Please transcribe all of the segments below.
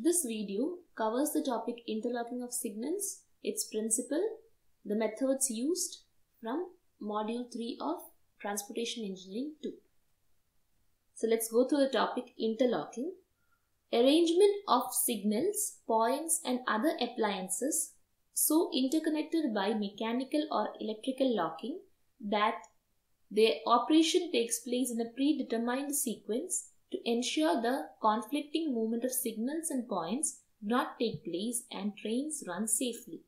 This video covers the topic interlocking of signals, its principle, the methods used from Module 3 of Transportation Engineering 2. So let's go through the topic interlocking. Arrangement of signals, points and other appliances so interconnected by mechanical or electrical locking that their operation takes place in a predetermined sequence to ensure the conflicting movement of signals and points do not take place and trains run safely.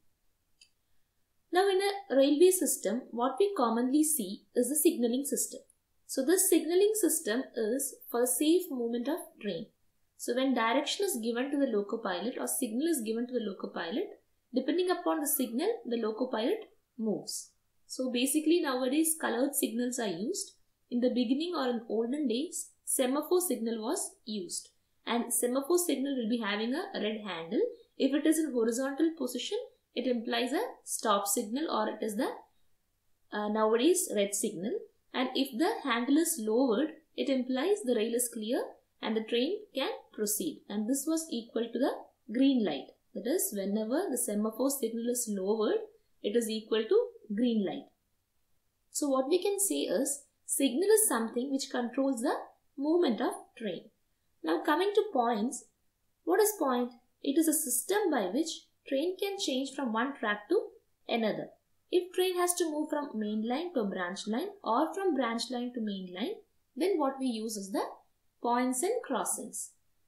Now in a railway system, what we commonly see is the signaling system. So this signaling system is for the safe movement of train. So when direction is given to the loco-pilot or signal is given to the loco-pilot, depending upon the signal, the loco-pilot moves. So basically nowadays colored signals are used. In the beginning or in olden days, semaphore signal was used. And semaphore signal will be having a red handle. If it is in horizontal position, it implies a stop signal or it is the nowadays red signal. And if the handle is lowered, it implies the rail is clear and the train can proceed. And this was equal to the green light. That is, whenever the semaphore signal is lowered, it is equal to green light. So what we can say is, signal is something which controls the movement of train. Now coming to points, what is point? It is a system by which train can change from one track to another. If train has to move from main line to a branch line or from branch line to main line, then what we use is the points and crossings.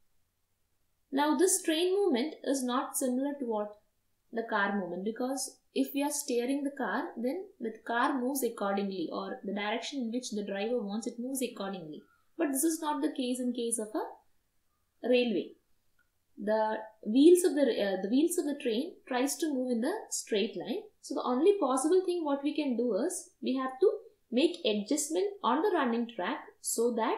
Now this train movement is not similar to what the car movement, because if we are steering the car, then the car moves accordingly, or the direction in which the driver wants it moves accordingly. But this is not the case in case of a railway. The wheels of the train tries to move in the straight line. So the only possible thing what we can do is we have to make adjustment on the running track so that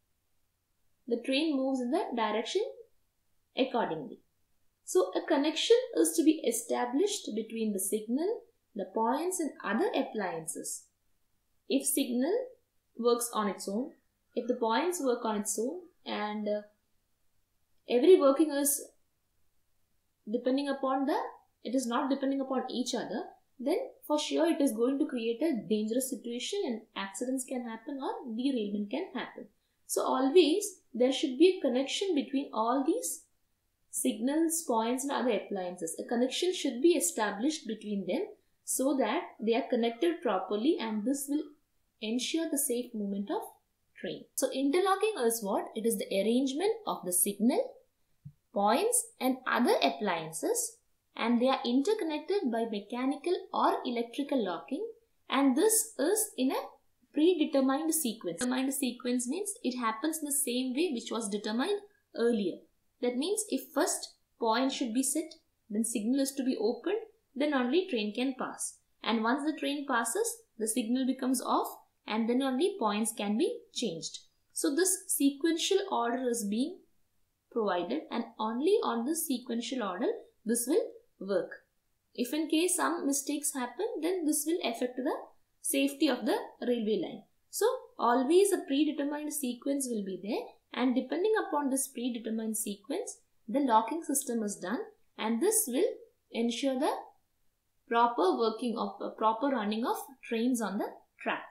the train moves in the direction accordingly. So a connection is to be established between the signal, the points and other appliances. If signal works on its own, if the points work on its own, and every working is depending upon it is not depending upon each other, then for sure it is going to create a dangerous situation and accidents can happen or derailment can happen. So always there should be a connection between all these signals, points and other appliances. A connection should be established between them so that they are connected properly, and this will ensure the safe movement of train. So interlocking is what? It is the arrangement of the signal, points and other appliances, and they are interconnected by mechanical or electrical locking, and this is in a predetermined sequence. Determined sequence means it happens in the same way which was determined earlier. That means if first point should be set, then signal is to be opened, then only train can pass. And once the train passes, the signal becomes off and then only points can be changed. So this sequential order is being provided, and only on this sequential order this will work. If in case some mistakes happen, then this will affect the safety of the railway line. So always a predetermined sequence will be there, and depending upon this predetermined sequence, the locking system is done, and this will ensure the proper working of proper running of trains on the track.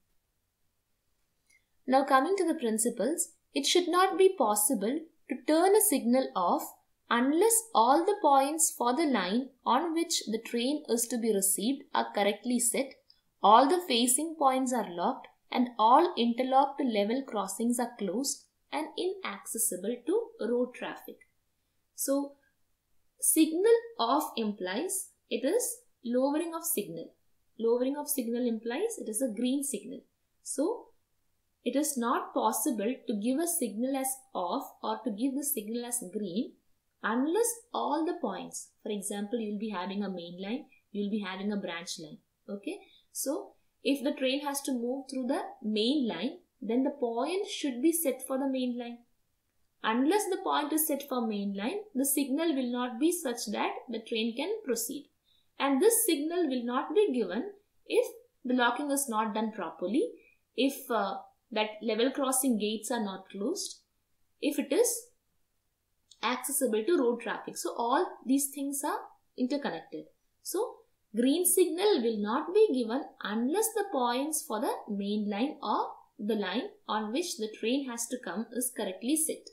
Now coming to the principles, it should not be possible to turn a signal off unless all the points for the line on which the train is to be received are correctly set, all the facing points are locked, and all interlocked level crossings are closed and inaccessible to road traffic. So signal off implies it is lowering of signal. Lowering of signal implies it is a green signal. So it is not possible to give a signal as off or to give the signal as green unless all the points, for example, you will be having a main line, you will be having a branch line. Okay. So if the train has to move through the main line, then the point should be set for the main line. Unless the point is set for main line, the signal will not be such that the train can proceed. And this signal will not be given if the locking is not done properly, if that level crossing gates are not closed, if it is accessible to road traffic. So all these things are interconnected. So green signal will not be given unless the points for the main line or the line on which the train has to come is correctly set.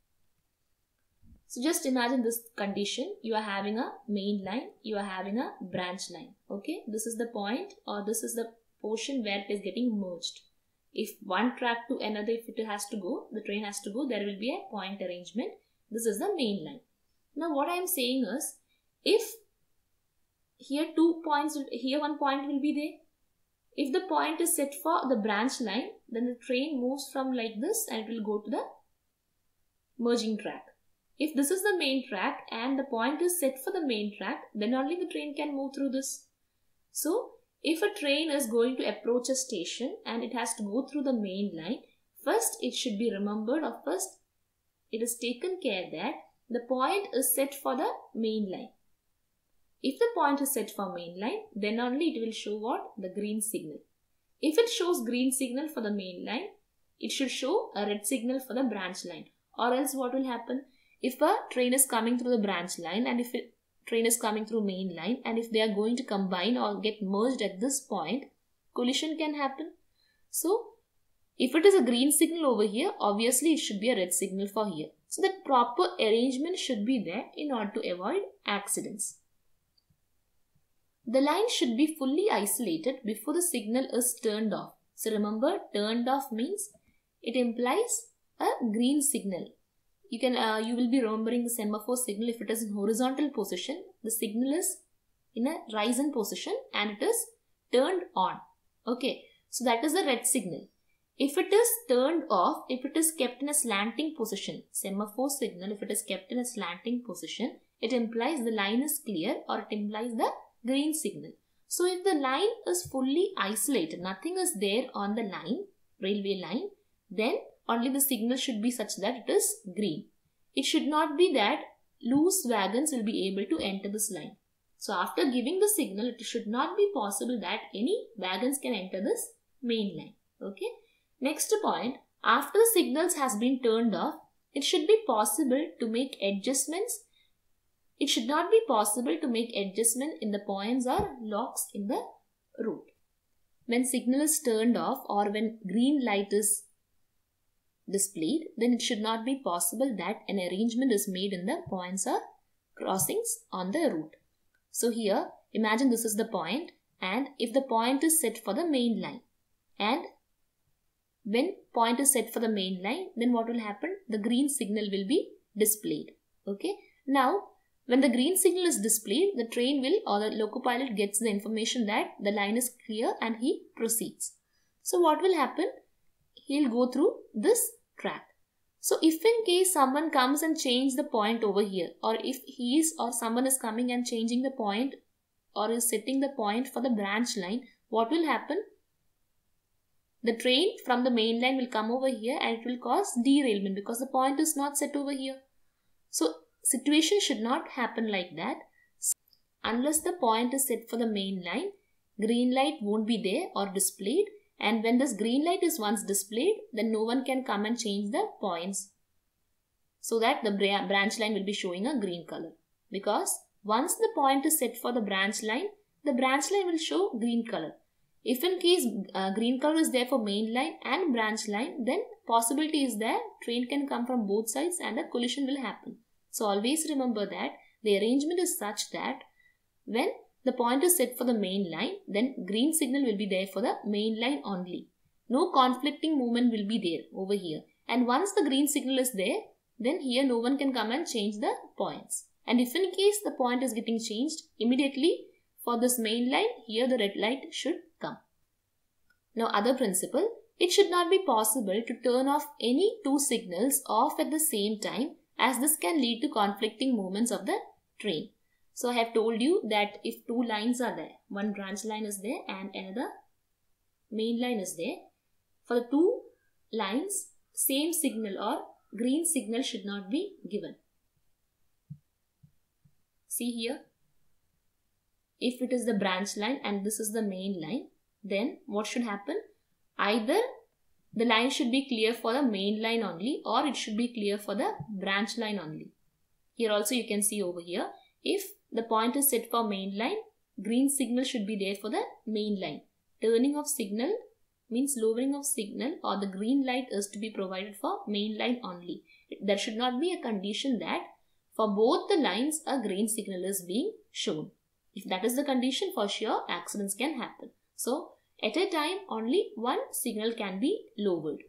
So just imagine this condition. You are having a main line, you are having a branch line. Okay, this is the point, or this is the portion where it is getting merged. If one track to another, if it has to go, the train has to go, there will be a point arrangement. This is the main line. Now what I am saying is, if here 2 points, here one point will be there. If the point is set for the branch line, then the train moves from like this and it will go to the merging track. If this is the main track and the point is set for the main track, then only the train can move through this. So if a train is going to approach a station and it has to go through the main line, first it should be remembered, or first it is taken care that the point is set for the main line. If the point is set for main line, then only it will show what? The green signal. If it shows green signal for the main line, it should show a red signal for the branch line. Or else what will happen? If a train is coming through the branch line and if a train is coming through main line, and if they are going to combine or get merged at this point, collision can happen. So if it is a green signal over here, obviously it should be a red signal for here. So that proper arrangement should be there in order to avoid accidents. The line should be fully isolated before the signal is turned off. So remember, turned off means it implies a green signal. You will be remembering the semaphore signal. If it is in horizontal position, the signal is in a rising position and it is turned on. Okay, so that is the red signal. If it is turned off, if it is kept in a slanting position, semaphore signal, if it is kept in a slanting position, it implies the line is clear, or it implies the green signal. So if the line is fully isolated, nothing is there on the line, railway line, then only the signal should be such that it is green. It should not be that loose wagons will be able to enter this line. So after giving the signal, it should not be possible that any wagons can enter this main line. Okay. Next point, after the signals has been turned off, it should be possible to make adjustments. It should not be possible to make adjustment in the points or locks in the route. When signal is turned off or when green light is displayed, then it should not be possible that an arrangement is made in the points or crossings on the route. So here, imagine this is the point, and if the point is set for the main line, and when point is set for the main line, then what will happen? The green signal will be displayed. Okay. Now, when the green signal is displayed, the train will, or the loco pilot gets the information that the line is clear and he proceeds. So what will happen? He'll go through this track. So if in case someone comes and change the point over here, or if he is or someone is coming and changing the point or is setting the point for the branch line, what will happen? The train from the main line will come over here and it will cause derailment because the point is not set over here. So situation should not happen like that. Unless the point is set for the main line, green light won't be there or displayed. And when this green light is once displayed, then no one can come and change the points, so that the branch line will be showing a green color. Because once the point is set for the branch line will show green color. If in case green color is there for main line and branch line, then possibility is there train can come from both sides and a collision will happen. So always remember that the arrangement is such that when the point is set for the main line, then green signal will be there for the main line only. No conflicting movement will be there over here. And once the green signal is there, then here no one can come and change the points. And if in case the point is getting changed, immediately for this main line, here the red light should come. Now other principle, it should not be possible to turn off any two signals off at the same time, as this can lead to conflicting movements of the train. So I have told you that if two lines are there, one branch line is there and another main line is there, for the two lines, same signal or green signal should not be given. See here, if it is the branch line and this is the main line, then what should happen? Either the line should be clear for the main line only, or it should be clear for the branch line only. here also you can see over here, if the point is set for main line, green signal should be there for the main line. Turning of signal means lowering of signal, or the green light is to be provided for main line only. There should not be a condition that for both the lines a green signal is being shown. If that is the condition, for sure accidents can happen. So at a time only one signal can be lowered.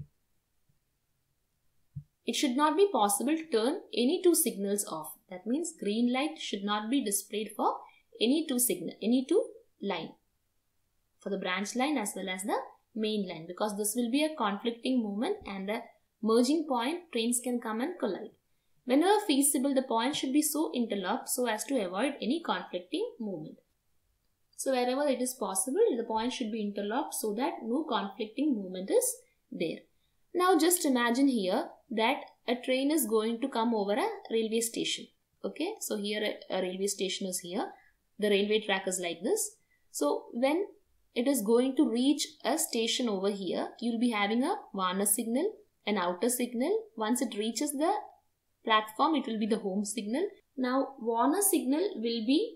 It should not be possible to turn any two signals off. That means green light should not be displayed for any two line, for the branch line as well as the main line, because this will be a conflicting movement and the merging point, trains can come and collide. Whenever feasible, the points should be so interlocked so as to avoid any conflicting movement. So wherever it is possible, the points should be interlocked so that no conflicting movement is there. Now just imagine here that a train is going to come over a railway station. Okay, so here a railway station is here. The railway track is like this. So when it is going to reach a station over here, you will be having a Warner signal, an outer signal. Once it reaches the platform, it will be the home signal. Now Warner signal will be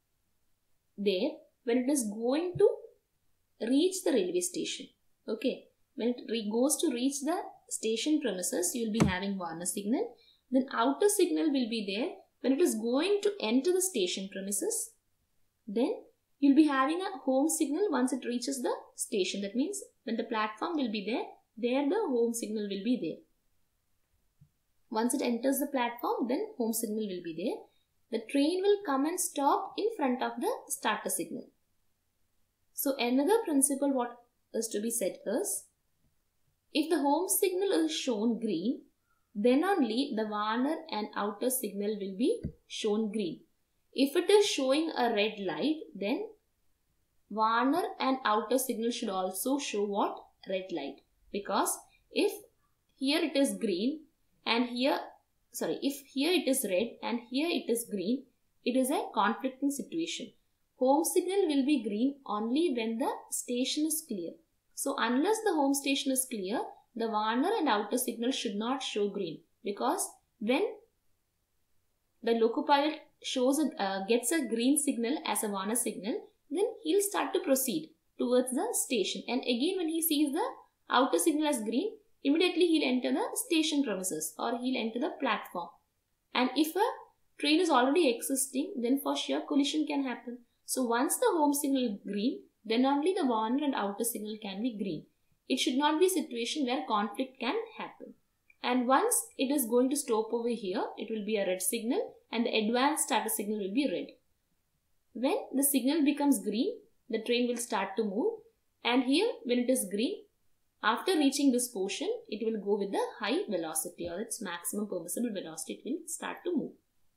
there when it is going to reach the railway station. Okay, when it goes to reach the station premises, you will be having Warner signal. Then outer signal will be there when it is going to enter the station premises. Then you will be having a home signal once it reaches the station. That means when the platform will be there the home signal will be there. Once it enters the platform, then home signal will be there. The train will come and stop in front of the starter signal. So another principle what is to be said is, if the home signal is shown green, then only the Warner and outer signal will be shown green. If it is showing a red light, then Warner and outer signal should also show what? Red light. Because if here it is green and if here it is red and here it is green, it is a conflicting situation. Home signal will be green only when the station is clear. So unless the home station is clear, the Warner and outer signal should not show green, because when the locopilot gets a green signal as a Warner signal, then he will start to proceed towards the station, and again when he sees the outer signal as green, immediately he will enter the station premises or he will enter the platform. And if a train is already existing, then for sure collision can happen. So once the home signal is green, then only the Warner and outer signal can be green. It should not be a situation where conflict can happen. And once it is going to stop over here, it will be a red signal and the advanced starter signal will be red. When the signal becomes green, the train will start to move, and here when it is green, after reaching this portion, it will go with the high velocity or its maximum permissible velocity. It will start to move.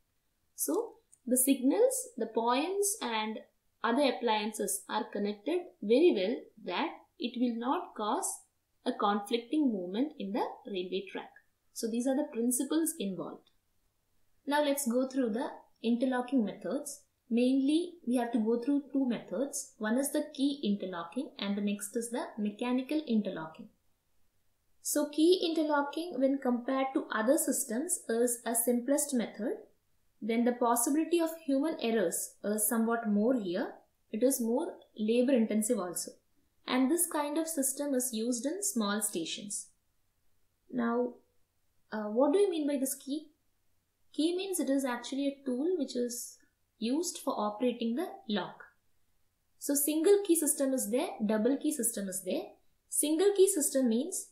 So the signals, the points and other appliances are connected very well that it will not cause a conflicting movement in the railway track. So these are the principles involved. Now let's go through the interlocking methods. Mainly we have to go through two methods. One is the key interlocking and the next is the mechanical interlocking. So key interlocking when compared to other systems is a simplest method. Then the possibility of human errors is somewhat more here. It is more labor intensive also. And this kind of system is used in small stations. Now, what do you mean by this key? Key means it is actually a tool which is used for operating the lock. So single key system is there, double key system is there. Single key system means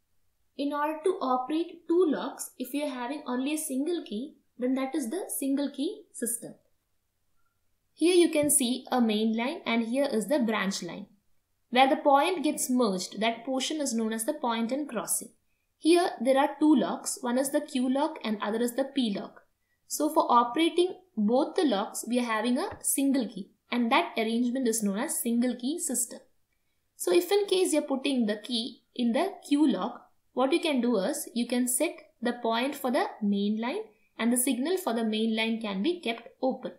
in order to operate two locks, if you are having only a single key, then that is the single key system. Here you can see a main line and here is the branch line. Where the point gets merged, that portion is known as the point and crossing. Here there are two locks, one is the Q lock and other is the P lock. So for operating both the locks, we are having a single key and that arrangement is known as single key system. So if in case you are putting the key in the Q lock, what you can do is you can set the point for the main line and the signal for the main line can be kept open.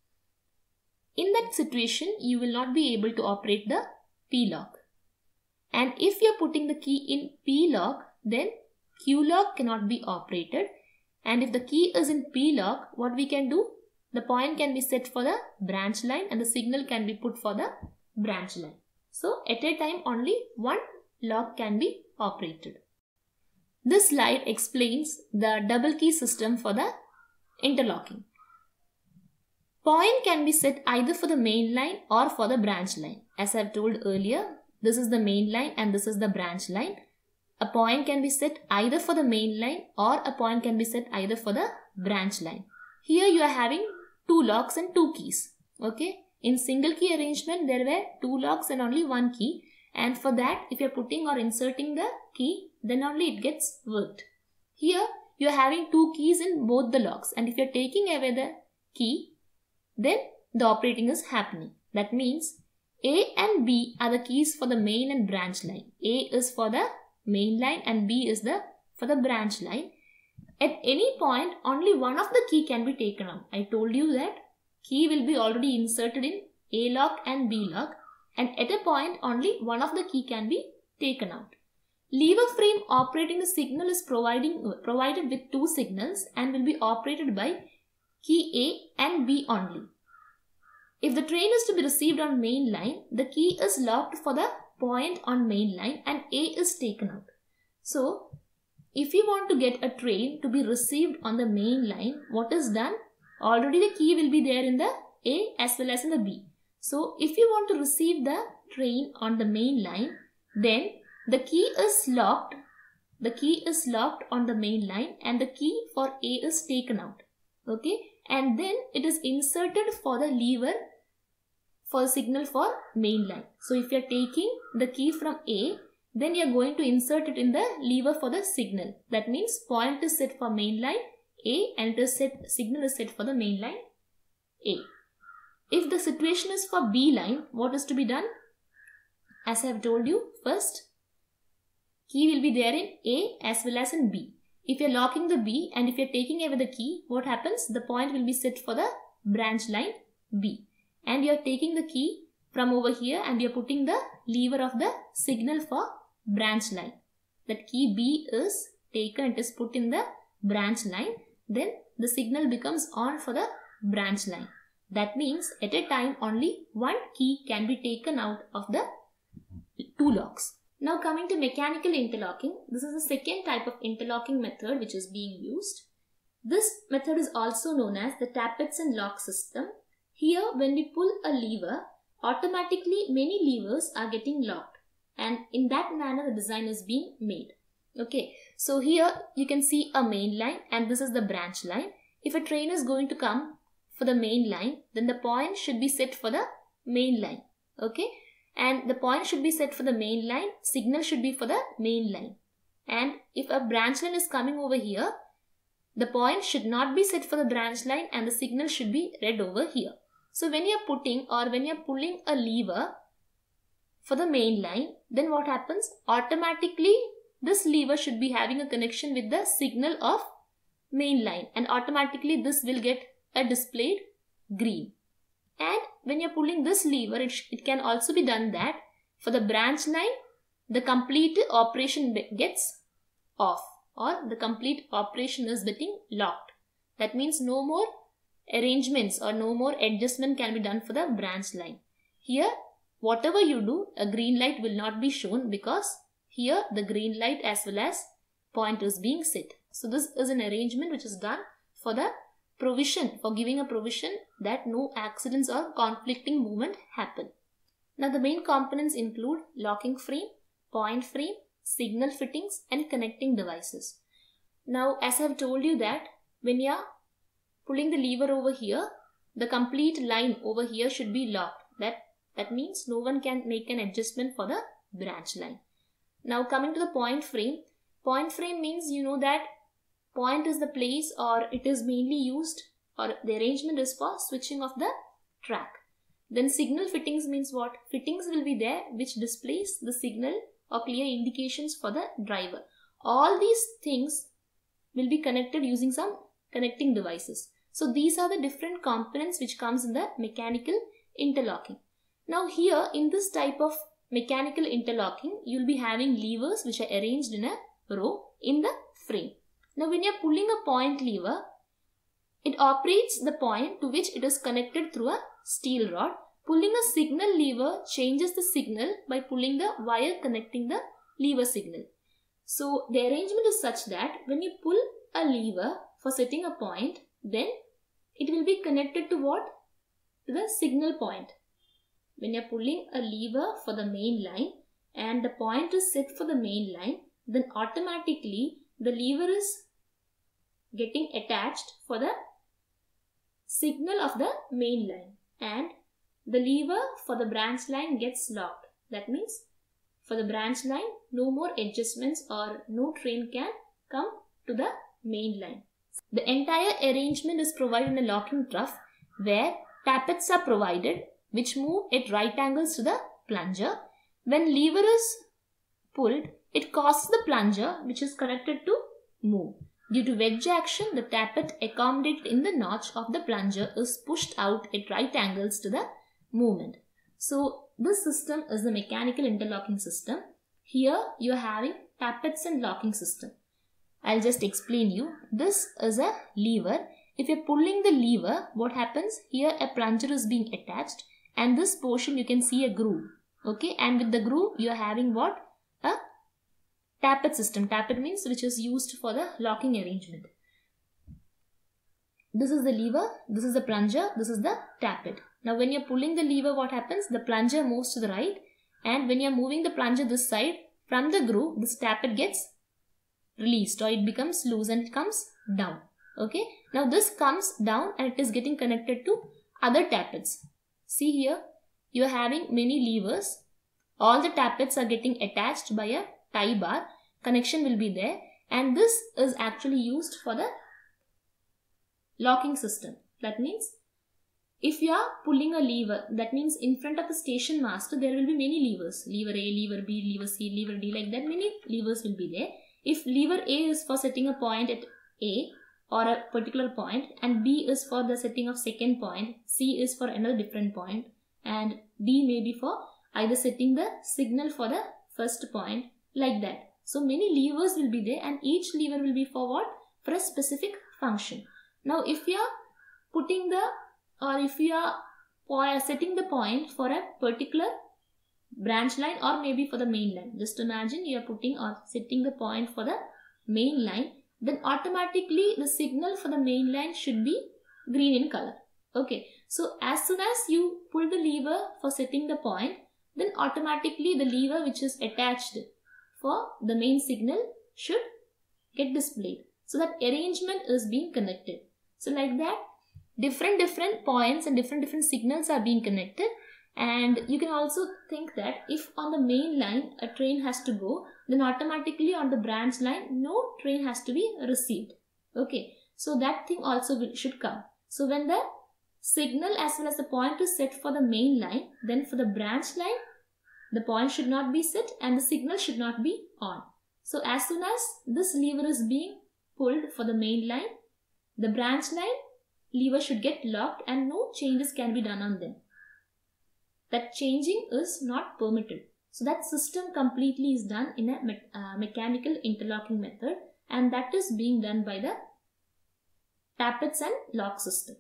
In that situation, you will not be able to operate the P lock. And if you are putting the key in P lock, then Q lock cannot be operated. And if the key is in P lock, what we can do? The point can be set for the branch line and the signal can be put for the branch line. So at a time only one lock can be operated. This slide explains the double key system for the interlocking. Point can be set either for the main line or for the branch line. As I have told earlier, this is the main line and this is the branch line. A point can be set either for the main line or a point can be set either for the branch line. Here you are having 2 locks and 2 keys. Okay. In single key arrangement, there were 2 locks and only 1 key. And for that, if you are putting or inserting the key, then only it gets worked. Here, you are having 2 keys in both the locks. And if you are taking away the key, then the operating is happening. That means A and B are the keys for the main and branch line. A is for the main line and B is for the branch line. At any point, only one of the key can be taken out. I told you that key will be already inserted in A lock and B lock, and at a point only one of the key can be taken out. Lever frame operating the signal is provided with 2 signals and will be operated by key A and B only. If the train is to be received on main line, the key is locked for the point on main line and A is taken out. So, if you want to get a train to be received on the main line, what is done? Already the key will be there in the A as well as in the B. So, if you want to receive the train on the main line, then the key is locked. The key is locked on the main line and the key for A is taken out. Okay. And then it is inserted for the lever for the signal for main line. So, if you are taking the key from A, then you are going to insert it in the lever for the signal. That means point is set for main line A and signal is set for the main line A. If the situation is for B line, what is to be done? As I have told you, first key will be there in A as well as in B. If you are locking the B and if you are taking away the key, what happens? The point will be set for the branch line B. And you are taking the key from over here and you are putting the lever of the signal for branch line. That key B is taken, it is put in the branch line. Then the signal becomes on for the branch line. That means at a time only one key can be taken out of the 2 locks. Now coming to mechanical interlocking, this is the second type of interlocking method which is being used. This method is also known as the tappets and lock system. Here when we pull a lever, automatically many levers are getting locked and in that manner the design is being made. Okay, so here you can see a main line and this is the branch line. If a train is going to come for the main line, then the point should be set for the main line. Okay. And the point should be set for the main line, signal should be for the main line. And if a branch line is coming over here, the point should not be set for the branch line and the signal should be read over here. So when you are putting or when you are pulling a lever for the main line, then what happens? Automatically this lever should be having a connection with the signal of main line and automatically this will get a displayed green. And when you are pulling this lever, it can also be done that for the branch line, the complete operation gets off or the complete operation is getting locked. That means no more arrangements or no more adjustment can be done for the branch line. Here, whatever you do, a green light will not be shown because here the green light as well as point is being set. So this is an arrangement which is done for the provision, for giving a provision that no accidents or conflicting movement happen. Now the main components include locking frame, point frame, signal fittings and connecting devices. Now as I have told you that when you are pulling the lever over here, the complete line over here should be locked. That means no one can make an adjustment for the branch line. Now coming to the point frame means you know that point is the place or it is mainly used or the arrangement is for switching of the track. Then signal fittings means what? Fittings will be there which displays the signal or clear indications for the driver. All these things will be connected using some connecting devices. So these are the different components which comes in the mechanical interlocking. Now here in this type of mechanical interlocking, you will be having levers which are arranged in a row in the frame. Now when you are pulling a point lever, it operates the point to which it is connected through a steel rod. Pulling a signal lever changes the signal by pulling the wire connecting the lever signal. So the arrangement is such that when you pull a lever for setting a point, then it will be connected to what? To the signal point. When you are pulling a lever for the main line and the point is set for the main line, then automatically the lever is getting attached for the signal of the main line, and the lever for the branch line gets locked. That means for the branch line, no more adjustments or no train can come to the main line. The entire arrangement is provided in a locking trough where tappets are provided which move at right angles to the plunger. When lever is pulled, it causes the plunger which is connected to move. Due to wedge action, the tappet accommodated in the notch of the plunger is pushed out at right angles to the movement. So this system is the mechanical interlocking system. Here you are having tappets and locking system. I'll just explain you. This is a lever. If you're pulling the lever, what happens? Here a plunger is being attached and this portion you can see a groove. Okay, and with the groove you are having what? A tappet system. Tappet means which is used for the locking arrangement. This is the lever, this is the plunger, this is the tappet. Now when you're pulling the lever, what happens? The plunger moves to the right, and when you're moving the plunger this side, from the groove, this tappet gets released or it becomes loose and it comes down. Okay. Now this comes down and it is getting connected to other tappets. See here, you are having many levers. All the tappets are getting attached by a tie bar. Connection will be there, and this is actually used for the locking system. That means if you are pulling a lever, that means in front of the station master there will be many levers. Lever A, lever B, lever C, lever D, like that many levers will be there. If lever A is for setting a point at A or a particular point, and B is for the setting of second point, C is for another different point, and D may be for either setting the signal for the first point, like that. So many levers will be there and each lever will be for what? For a specific function. Now if you are putting the, or if you are setting the point for a particular branch line or maybe for the main line. Just imagine you are putting or setting the point for the main line, then automatically the signal for the main line should be green in color. Okay, so as soon as you pull the lever for setting the point, then automatically the lever which is attached for the main signal should get displayed. So that arrangement is being connected. So like that, different points and different signals are being connected. And you can also think that if on the main line a train has to go, then automatically on the branch line no train has to be received. Okay, so that thing also should come. So when the signal as well as the point is set for the main line, then for the branch line the point should not be set and the signal should not be on. So as soon as this lever is being pulled for the main line, the branch line lever should get locked and no changes can be done on them. That changing is not permitted. So that system completely is done in a mechanical interlocking method, and that is being done by the tappets and lock system.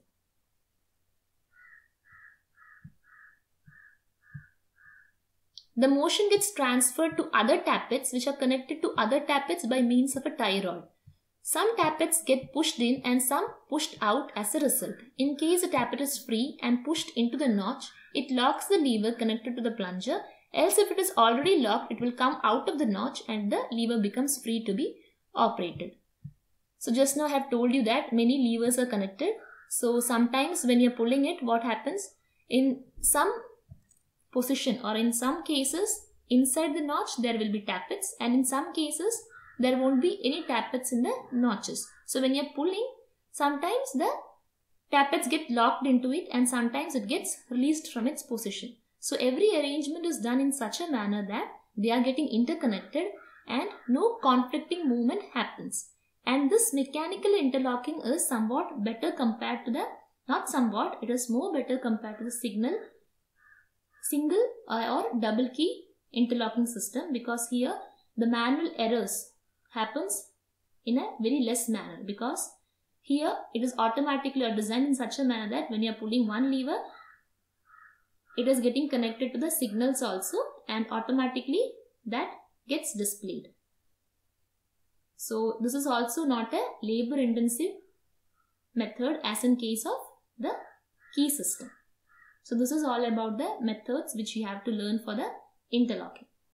The motion gets transferred to other tappets which are connected to other tappets by means of a tie rod. Some tappets get pushed in and some pushed out as a result. In case a tappet is free and pushed into the notch, it locks the lever connected to the plunger. Else if it is already locked, it will come out of the notch and the lever becomes free to be operated. So just now I have told you that many levers are connected. So sometimes when you are pulling it, what happens? In some position or in some cases inside the notch there will be tappets, and in some cases there won't be any tappets in the notches. So when you are pulling, sometimes the tappets get locked into it and sometimes it gets released from its position. So every arrangement is done in such a manner that they are getting interconnected and no conflicting movement happens. And this mechanical interlocking is somewhat better compared to the, not somewhat, it is more better compared to the single or double key interlocking system, because here the manual errors happens in a very less manner, because here it is automatically designed in such a manner that when you are pulling one lever, it is getting connected to the signals also, and automatically that gets displayed. So this is also not a labor intensive method as in case of the key system. So this is all about the methods which you have to learn for the interlocking.